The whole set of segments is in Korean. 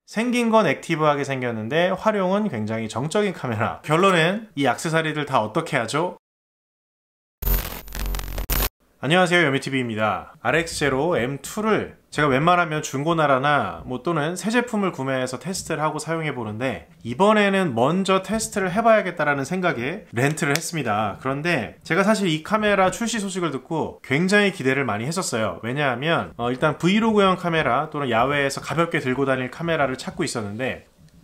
생긴 건 액티브하게 생겼는데 활용은 굉장히 정적인 카메라. 결론은 이 액세서리들 다 어떻게 하죠? 안녕하세요, 요미TV입니다. RX0 M2를 제가 웬만하면 중고나라나 또는 새 제품을 구매해서 테스트를 하고 사용해 보는데, 이번에는 먼저 테스트를 해봐야겠다라는 생각에 렌트를 했습니다. 그런데 제가 사실 이 카메라 출시 소식을 듣고 굉장히 기대를 많이 했었어요. 왜냐하면 일단 브이로그용 카메라 또는 야외에서 가볍게 들고 다닐 카메라를 찾고 있었는데,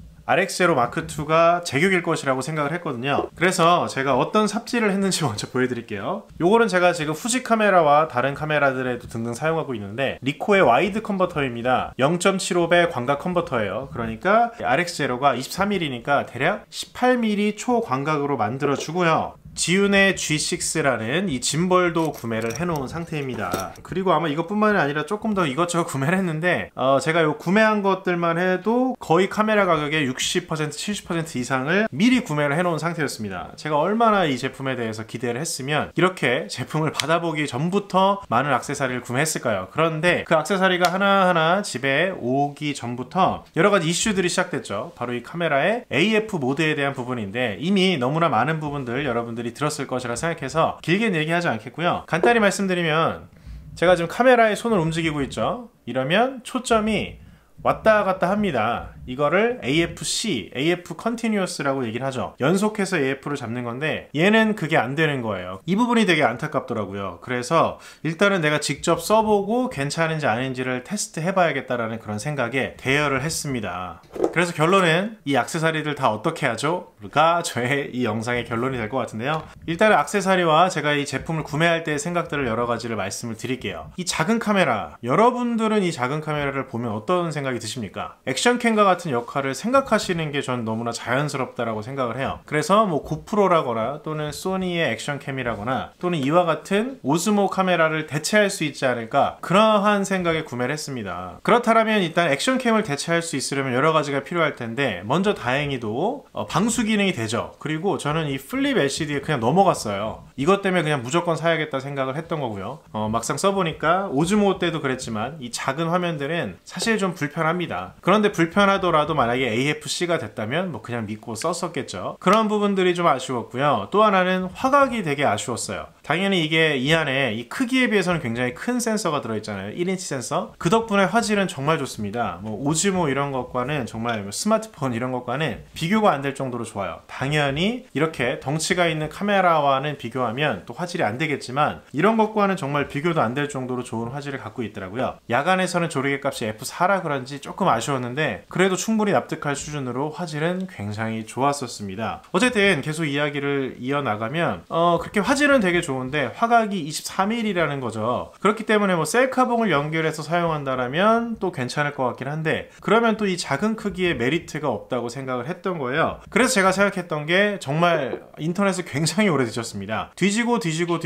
RX0 마크2가 제격일 것이라고 생각을 했거든요. 그래서 제가 어떤 삽질을 했는지 먼저 보여드릴게요. 요거는 제가 지금 후지 카메라와 다른 카메라들에도 등등 사용하고 있는데, 리코의 와이드 컨버터입니다. 0.75배 광각 컨버터예요. 그러니까 RX0가 23mm니까 대략 18mm 초광각으로 만들어 주고요. 지윤의 G6라는 이 짐벌도 구매를 해놓은 상태입니다. 그리고 아마 이것뿐만이 아니라 조금 더 이것저것 구매를 했는데, 제가 요 구매한 것들만 해도 거의 카메라 가격의 60% 70% 이상을 미리 구매를 해놓은 상태였습니다. 제가 얼마나 이 제품에 대해서 기대를 했으면 이렇게 제품을 받아보기 전부터 많은 액세서리를 구매했을까요? 그런데 그 액세서리가 하나하나 집에 오기 전부터 여러가지 이슈들이 시작됐죠. 바로 이 카메라의 AF 모드에 대한 부분인데, 이미 너무나 많은 부분들 여러분들이 들었을 것이라 생각해서 길게 얘기하지 않겠고요. 간단히 말씀드리면, 제가 지금 카메라에 손을 움직이고 있죠. 이러면 초점이 왔다 갔다 합니다. 이거를 AFC, AF Continuous라고 얘기를 하죠. 연속해서 AF를 잡는 건데, 얘는 그게 안 되는 거예요. 이 부분이 되게 안타깝더라고요. 그래서 일단은 내가 직접 써보고 괜찮은지 아닌지를 테스트 해봐야겠다라는 그런 생각에 대여를 했습니다. 그래서 결론은 이 액세서리들 다 어떻게 하죠? 가 저의 이 영상의 결론이 될 것 같은데요. 일단은 액세서리와 제가 이 제품을 구매할 때의 생각들을 여러 가지를 말씀을 드릴게요. 이 작은 카메라, 여러분들은 이 작은 카메라를 보면 어떤 생각이 드십니까? 액션캠과 같은 역할을 생각하시는 게 전 너무나 자연스럽다라고 생각을 해요. 그래서 뭐 고프로라거나 또는 소니의 액션캠이라거나 또는 이와 같은 오즈모 카메라를 대체할 수 있지 않을까, 그러한 생각에 구매를 했습니다. 그렇다면 일단 액션캠을 대체할 수 있으려면 여러 가지가 필요할 텐데, 먼저 다행히도 방수 기능이 되죠. 그리고 저는 이 플립 LCD에 그냥 넘어갔어요. 이것 때문에 그냥 무조건 사야겠다 생각을 했던 거고요. 막상 써보니까 오즈모 때도 그랬지만 이 작은 화면들은 사실 좀 불편합니다. 그런데 불편하더라도 만약에 AFC가 됐다면 뭐 그냥 믿고 썼었겠죠. 그런 부분들이 좀 아쉬웠고요. 또 하나는 화각이 되게 아쉬웠어요. 당연히 이게 이 안에 이 크기에 비해서는 굉장히 큰 센서가 들어있잖아요. 1인치 센서. 그 덕분에 화질은 정말 좋습니다. 뭐 오즈모 이런 것과는, 정말 스마트폰 이런 것과는 비교가 안 될 정도로 좋아요. 당연히 이렇게 덩치가 있는 카메라와는 비교하면 또 화질이 안 되겠지만, 이런 것과는 정말 비교도 안 될 정도로 좋은 화질을 갖고 있더라고요. 야간에서는 조리개 값이 F4라 그런지 조금 아쉬웠는데, 그래도 충분히 납득할 수준으로 화질은 굉장히 좋았었습니다. 어쨌든 계속 이야기를 이어나가면 그렇게 화질은 되게 좋은데 화각이 23mm라는 거죠. 그렇기 때문에 뭐 셀카봉을 연결해서 사용한다라면 또 괜찮을 것 같긴 한데, 그러면 또 이 작은 크기의 메리트가 없다고 생각을 했던 거예요. 그래서 제가 생각했던 게, 정말 인터넷을 굉장히 오래 뒤졌습니다. 뒤지고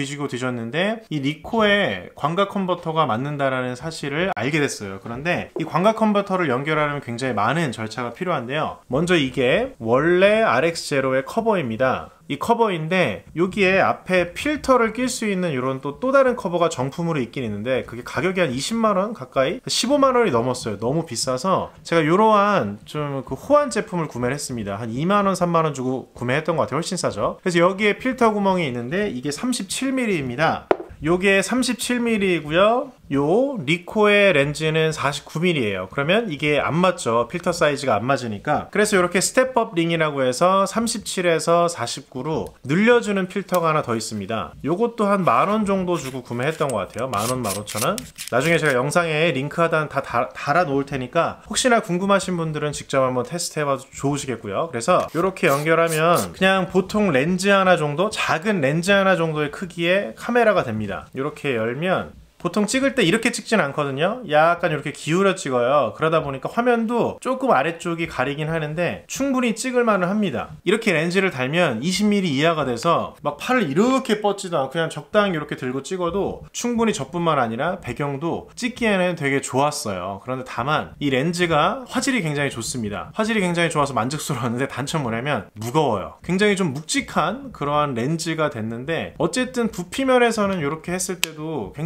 뒤졌는데 이 리코의 광각 컨버터가 맞는다라는 사실을 알게 됐어요. 그런데 이 광각 컨버터를 연결하려면 굉장히 많은 절차가 필요한데요. 먼저 이게 원래 RX0의 커버입니다. 이 커버인데, 여기에 앞에 필터를 낄 수 있는 이런 또 다른 커버가 정품으로 있긴 있는데, 그게 가격이 한 20만원 가까이? 15만원이 넘었어요. 너무 비싸서 제가 이러한 좀 그 호환 제품을 구매를 했습니다. 한 2만원 3만원 주고 구매했던 것 같아요. 훨씬 싸죠. 그래서 여기에 필터 구멍이 있는데, 이게 37mm입니다 요게 37mm이고요. 요 리코의 렌즈는 49mm예요. 그러면 이게 안 맞죠. 필터 사이즈가 안 맞으니까. 그래서 이렇게 스텝업 링이라고 해서 37에서 49로 늘려주는 필터가 하나 더 있습니다. 요것도 한 10,000원 정도 주고 구매했던 것 같아요. 10,000원, 15,000원. 나중에 제가 영상에 링크 하단 다 달아 놓을 테니까 혹시나 궁금하신 분들은 직접 한번 테스트 해봐도 좋으시겠고요. 그래서 이렇게 연결하면 그냥 보통 렌즈 하나 정도, 작은 렌즈 하나 정도의 크기의 카메라가 됩니다. 이렇게 열면 보통 찍을 때 이렇게 찍진 않거든요. 약간 이렇게 기울여 찍어요. 그러다 보니까 화면도 조금 아래쪽이 가리긴 하는데 충분히 찍을 만은 합니다. 이렇게 렌즈를 달면 20mm 이하가 돼서 막 팔을 이렇게 뻗지도 않고 그냥 적당히 이렇게 들고 찍어도 충분히 저뿐만 아니라 배경도 찍기에는 되게 좋았어요. 그런데 다만 이 렌즈가 화질이 굉장히 좋습니다. 화질이 굉장히 좋아서 만족스러웠는데 단점 뭐냐면 무거워요. 굉장히 좀 묵직한 그러한 렌즈가 됐는데 어쨌든 부피면에서는 이렇게 했을 때도 굉장히 작거든요.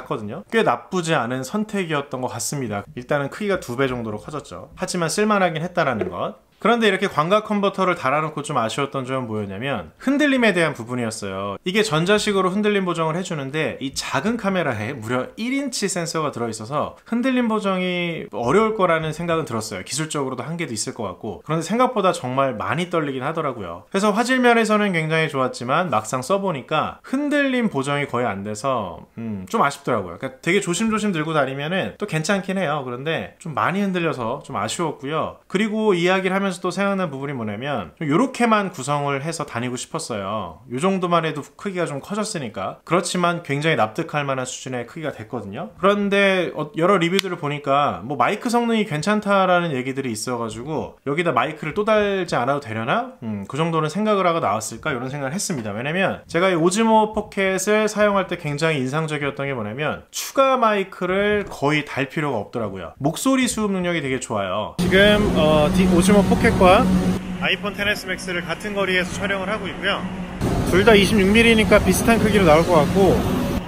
샀거든요. 꽤 나쁘지 않은 선택이었던 것 같습니다. 일단은 크기가 2배 정도로 커졌죠. 하지만 쓸만하긴 했다라는 것. 그런데 이렇게 광각 컨버터를 달아놓고 좀 아쉬웠던 점은 뭐였냐면 흔들림에 대한 부분이었어요. 이게 전자식으로 흔들림 보정을 해주는데 이 작은 카메라에 무려 1인치 센서가 들어있어서 흔들림 보정이 어려울 거라는 생각은 들었어요. 기술적으로도 한계도 있을 것 같고. 그런데 생각보다 정말 많이 떨리긴 하더라고요. 그래서 화질면에서는 굉장히 좋았지만 막상 써보니까 흔들림 보정이 거의 안 돼서 좀 아쉽더라고요. 그러니까 되게 조심조심 들고 다니면은 또 괜찮긴 해요. 그런데 좀 많이 흔들려서 좀 아쉬웠고요. 그리고 이야기를 하면서 또 생각난 부분이 뭐냐면 요렇게만 구성을 해서 다니고 싶었어요. 요 정도만 해도 크기가 좀 커졌으니까. 그렇지만 굉장히 납득할 만한 수준의 크기가 됐거든요. 그런데 여러 리뷰들을 보니까 뭐 마이크 성능이 괜찮다라는 얘기들이 있어가지고 여기다 마이크를 또 달지 않아도 되려나? 그 정도는 생각을 하고 나왔을까? 이런 생각을 했습니다. 왜냐면 제가 이 오즈모 포켓을 사용할 때 굉장히 인상적이었던 게 뭐냐면 추가 마이크를 거의 달 필요가 없더라고요. 목소리 수업 능력이 되게 좋아요. 지금 오즈모 포켓과 아이폰 XS Max를 같은 거리에서 촬영을 하고 있고요. 둘 다 26mm니까 비슷한 크기로 나올 것 같고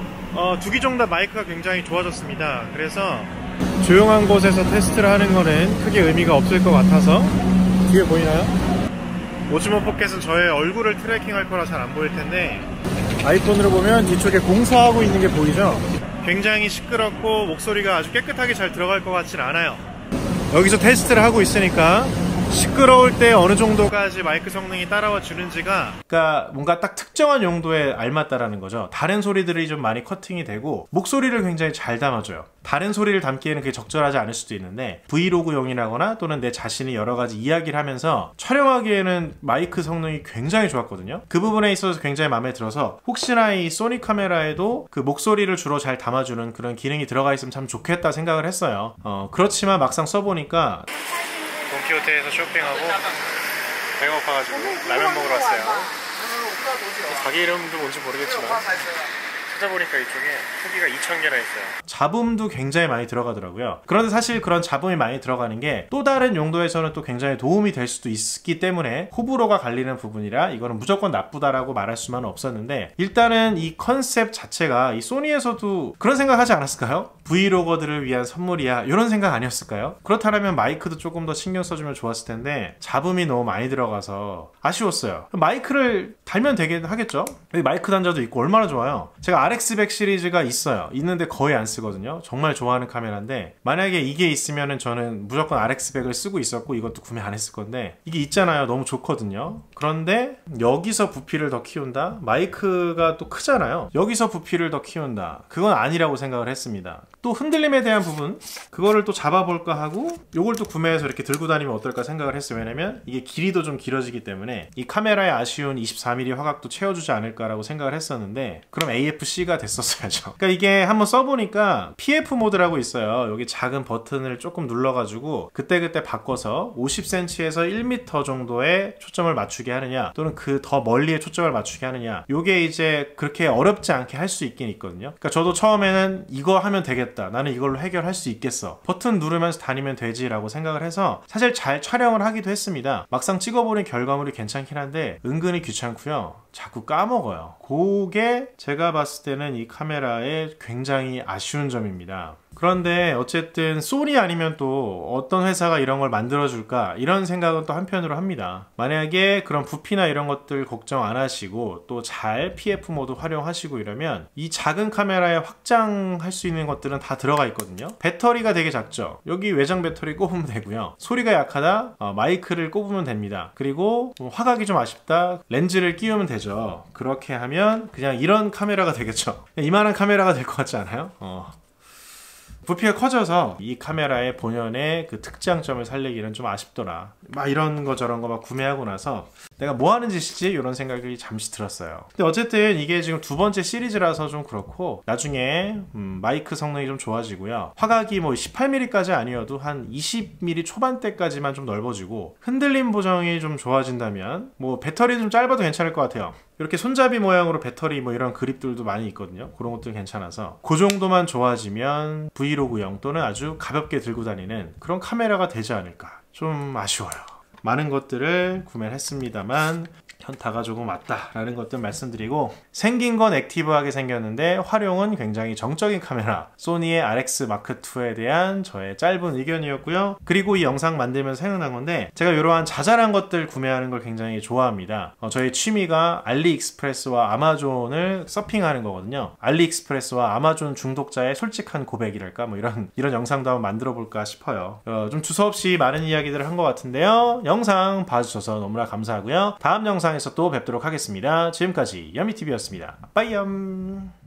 두 기 정도 마이크가 굉장히 좋아졌습니다. 그래서 조용한 곳에서 테스트를 하는 거는 크게 의미가 없을 것 같아서 뒤에 보이나요? 오즈모 포켓은 저의 얼굴을 트래킹할 거라 잘 안 보일 텐데 아이폰으로 보면 뒤쪽에 공사하고 있는 게 보이죠? 굉장히 시끄럽고 목소리가 아주 깨끗하게 잘 들어갈 것 같진 않아요. 여기서 테스트를 하고 있으니까 시끄러울 때 어느 정도까지 마이크 성능이 따라와 주는지가 그러니까 뭔가 딱 특정한 용도에 알맞다라는 거죠. 다른 소리들이 좀 많이 커팅이 되고 목소리를 굉장히 잘 담아줘요. 다른 소리를 담기에는 그게 적절하지 않을 수도 있는데 브이로그용이라거나 또는 내 자신이 여러 가지 이야기를 하면서 촬영하기에는 마이크 성능이 굉장히 좋았거든요. 그 부분에 있어서 굉장히 마음에 들어서 혹시나 이 소니 카메라에도 그 목소리를 주로 잘 담아주는 그런 기능이 들어가 있으면 참 좋겠다 생각을 했어요. 그렇지만 막상 써보니까 돈키호테에서 쇼핑하고 배가 고파가지고 라면 먹으러 왔어요. 가게 이름도 뭔지 모르겠지만 찾아보니까 이쪽에 크기가 2000개나 있어요. 잡음도 굉장히 많이 들어가더라고요. 그런데 사실 그런 잡음이 많이 들어가는 게 또 다른 용도에서는 또 굉장히 도움이 될 수도 있기 때문에 호불호가 갈리는 부분이라 이거는 무조건 나쁘다라고 말할 수만은 없었는데 일단은 이 컨셉 자체가 이 소니에서도 그런 생각 하지 않았을까요? 브이로거들을 위한 선물이야 이런 생각 아니었을까요? 그렇다면 마이크도 조금 더 신경 써주면 좋았을 텐데 잡음이 너무 많이 들어가서 아쉬웠어요. 마이크를 달면 되긴 하겠죠? 여기 마이크 단자도 있고 얼마나 좋아요. 제가 RX100 시리즈가 있어요. 있는데 거의 안 쓰거든요. 정말 좋아하는 카메라인데 만약에 이게 있으면은 저는 무조건 RX100을 쓰고 있었고 이것도 구매 안 했을 건데 이게 있잖아요. 너무 좋거든요. 그런데 여기서 부피를 더 키운다? 마이크가 또 크잖아요. 여기서 부피를 더 키운다. 그건 아니라고 생각을 했습니다. 또 흔들림에 대한 부분 그거를 또 잡아볼까 하고 요걸 또 구매해서 이렇게 들고 다니면 어떨까 생각을 했어요. 왜냐면 이게 길이도 좀 길어지기 때문에 이 카메라의 아쉬운 24mm 화각도 채워주지 않을까라고 생각을 했었는데 그럼 AFC가 됐었어야죠. 그러니까 이게 한번 써보니까 PF 모드라고 있어요. 여기 작은 버튼을 조금 눌러가지고 그때그때 바꿔서 50cm에서 1m 정도의 초점을 맞추게 하느냐 또는 그 더 멀리에 초점을 맞추게 하느냐 요게 이제 그렇게 어렵지 않게 할 수 있긴 있거든요. 그러니까 저도 처음에는 이거 하면 되겠다. 나는 이걸로 해결할 수 있겠어. 버튼 누르면서 다니면 되지 라고 생각을 해서 사실 잘 촬영을 하기도 했습니다. 막상 찍어보는 결과물이 괜찮긴 한데 은근히 귀찮고요. 자꾸 까먹어요. 그게 제가 봤을 때는 이 카메라의 굉장히 아쉬운 점입니다. 그런데 어쨌든 소니 아니면 또 어떤 회사가 이런 걸 만들어줄까 이런 생각은 또 한편으로 합니다. 만약에 그런 부피나 이런 것들 걱정 안 하시고 또 잘 PF 모드 활용하시고 이러면 이 작은 카메라에 확장할 수 있는 것들은 다 들어가 있거든요. 배터리가 되게 작죠. 여기 외장 배터리 꼽으면 되고요. 소리가 약하다 마이크를 꼽으면 됩니다. 그리고 화각이 좀 아쉽다 렌즈를 끼우면 되죠. 그렇게 하면 그냥 이런 카메라가 되겠죠. 이만한 카메라가 될 것 같지 않아요? 부피가 커져서 이 카메라의 본연의 그 특장점을 살리기는 좀 아쉽더라. 막 이런 거 저런 거 막 구매하고 나서 내가 뭐 하는 짓이지? 이런 생각이 잠시 들었어요. 근데 어쨌든 이게 지금 두 번째 시리즈라서 좀 그렇고 나중에 마이크 성능이 좀 좋아지고요. 화각이 뭐 18mm까지 아니어도 한 20mm 초반대까지만 좀 넓어지고 흔들림 보정이 좀 좋아진다면 뭐 배터리 좀 짧아도 괜찮을 것 같아요. 이렇게 손잡이 모양으로 배터리 뭐 이런 그립들도 많이 있거든요. 그런 것도 괜찮아서 그 정도만 좋아지면 브이로그용 또는 아주 가볍게 들고 다니는 그런 카메라가 되지 않을까. 좀 아쉬워요. 많은 것들을 구매를 했습니다만 현타가 조금 왔다라는 것들 말씀드리고, 생긴 건 액티브하게 생겼는데 활용은 굉장히 정적인 카메라, 소니의 RX 마크2에 대한 저의 짧은 의견이었고요. 그리고 이 영상 만들면서 생각난 건데, 제가 이러한 자잘한 것들 구매하는 걸 굉장히 좋아합니다. 저의 취미가 알리익스프레스와 아마존을 서핑하는 거거든요. 알리익스프레스와 아마존 중독자의 솔직한 고백이랄까, 뭐 이런 영상도 한번 만들어 볼까 싶어요. 좀 두서없이 많은 이야기들을 한 것 같은데요. 영상 봐주셔서 너무나 감사하고요. 다음 영상에서 또 뵙도록 하겠습니다. 지금까지 여미TV였습니다. 빠이염.